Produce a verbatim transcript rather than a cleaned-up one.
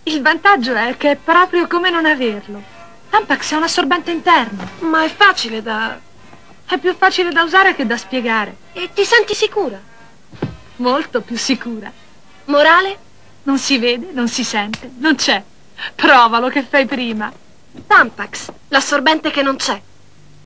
Il vantaggio è che è proprio come non averlo. Tampax è un assorbente interno. Ma è facile da... È più facile da usare che da spiegare. E ti senti sicura? Molto più sicura. Morale? Non si vede, non si sente, non c'è. Provalo che fai prima. Tampax, l'assorbente che non c'è.